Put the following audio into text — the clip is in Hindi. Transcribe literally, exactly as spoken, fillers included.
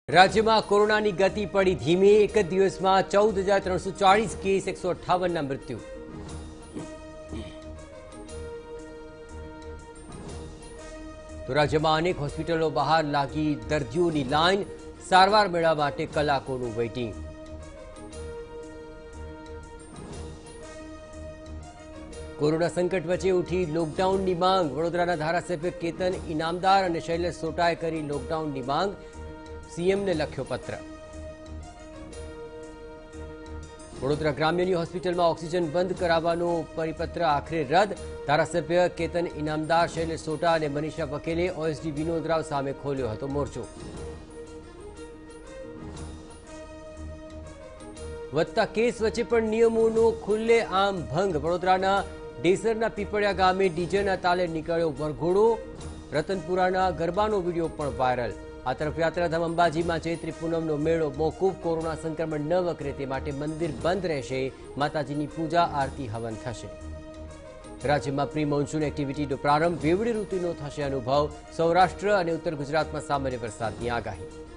राज्य में कोरोना की गति पड़ी धीमी। एक दिवस में चौदह हजार त्रो चालीस केस, एक सौ अठावन मृत्यु। तो राज्य में अनेक होस्पिटलों बहार लागी दर्दियों की लाइन। सारवार मेळवा माटे कलाकोनुं वेटिंग। कोरोना संकट वच्चे उठी लॉकडाउन की मांग। वडोदराना धारासभ्य केतन इनामदार और शैलेष सोटाए करी लॉकडाउन की मांग। सीएम ने लख्यो पत्र। वडोदरा ग्राम्यनी होस्पिटल में ऑक्सीजन बंद करावानो परिपत्र आखिरे रद्द। धारासभ्य केतन इनामदार, शैलेष सोटा और मनीषा वकीले ओएसडी विनोद राव सामे खोल्यो हतो मोर्चो। वधता केस वच्चे पण नियमोनो खुल्ले आम भंग। वडोदराना डेसरना पीपळिया गामे डीजेना ताले निकळ्यो वरघोड़ो। रतनपुराना गरबानो विडियो पण वायरल। आ तरफ यात्राधाम अंबाजी में चैत्री पूनमनो मेळो मोकूफ। कोरोना संक्रमण न वकरे ते माटे मंदिर बंद रहेशे। माताजीनी पूजा आरती हवन थशे। राज्य में प्री मोन्सून एक्टिविटीनो प्रारंभ। वेवड़ी ऋतुनो थशे अनुभव। सौराष्ट्र और उत्तर गुजरात में सामान्य वरसादनी आगाही।